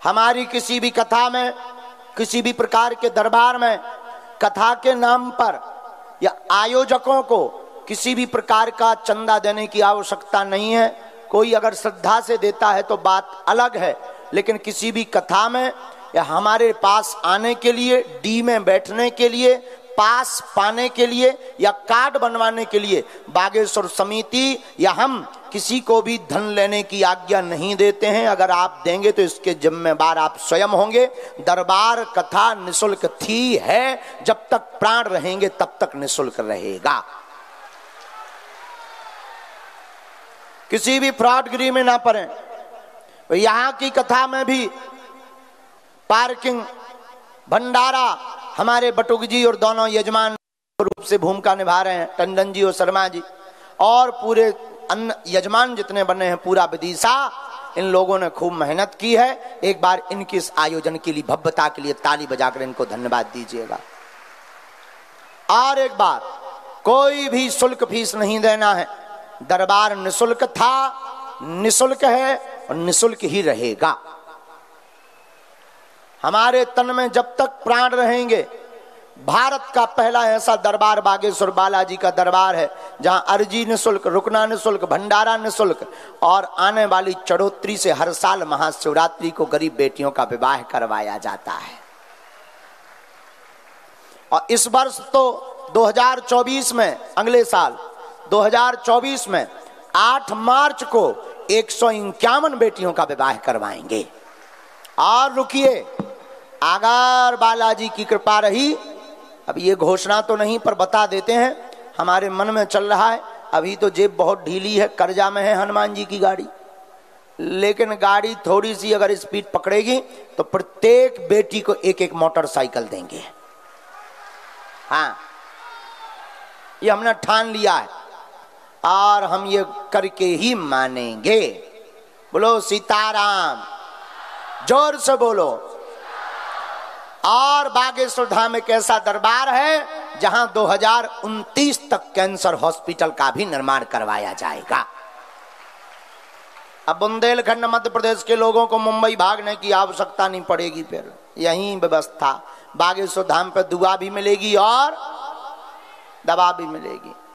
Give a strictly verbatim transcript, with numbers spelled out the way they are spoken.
हमारी किसी भी कथा में, किसी भी प्रकार के दरबार में कथा के नाम पर या आयोजकों को किसी भी प्रकार का चंदा देने की आवश्यकता नहीं है। कोई अगर श्रद्धा से देता है तो बात अलग है, लेकिन किसी भी कथा में या हमारे पास आने के लिए, डी में बैठने के लिए, पास पाने के लिए या कार्ड बनवाने के लिए बागेश्वर समिति या हम किसी को भी धन लेने की आज्ञा नहीं देते हैं। अगर आप देंगे तो इसके जिम्मेदार आप स्वयं होंगे। दरबार कथा निशुल्क थी है, जब तक प्राण रहेंगे तब तक निशुल्क रहेगा। किसी भी फ्रॉडगिरी में ना पड़े। यहां की कथा में भी पार्किंग, भंडारा हमारे बटुक जी और दोनों यजमान रूप से भूमिका निभा रहे हैं, टंडन जी और शर्मा जी, और पूरे अन्य यजमान जितने बने हैं, पूरा विदिशा, इन लोगों ने खूब मेहनत की है। एक बार इनके इस आयोजन के लिए, भव्यता के लिए ताली बजाकर इनको धन्यवाद दीजिएगा। और एक बार, कोई भी शुल्क फीस नहीं देना है। दरबार निशुल्क था, निशुल्क है और निशुल्क ही रहेगा। हमारे तन में जब तक प्राण रहेंगे, भारत का पहला ऐसा दरबार बागेश्वर बालाजी का दरबार है जहां अर्जी निशुल्क, रुकना निशुल्क, भंडारा निशुल्क, और आने वाली चढ़ोतरी से हर साल महाशिवरात्रि को गरीब बेटियों का विवाह करवाया जाता है। और इस वर्ष तो दो हज़ार चौबीस में, अगले साल दो हज़ार चौबीस में आठ मार्च को एक सौ इक्यावन बेटियों का विवाह करवाएंगे। और रुकिए, अगर बालाजी की कृपा रही, अब ये घोषणा तो नहीं पर बता देते हैं, हमारे मन में चल रहा है। अभी तो जेब बहुत ढीली है, कर्जा में है हनुमान जी की गाड़ी, लेकिन गाड़ी थोड़ी सी अगर स्पीड पकड़ेगी तो प्रत्येक बेटी को एक एक मोटरसाइकिल देंगे। हाँ, ये हमने ठान लिया है और हम ये करके ही मानेंगे। बोलो सीताराम, जोर से बोलो। और बागेश्वर धाम एक ऐसा दरबार है जहां दो हज़ार उनतीस तक कैंसर हॉस्पिटल का भी निर्माण करवाया जाएगा। अब बुंदेलखंड मध्य प्रदेश के लोगों को मुंबई भागने की आवश्यकता नहीं पड़ेगी। फिर यही व्यवस्था, बागेश्वर धाम पर दुआ भी मिलेगी और दवा भी मिलेगी।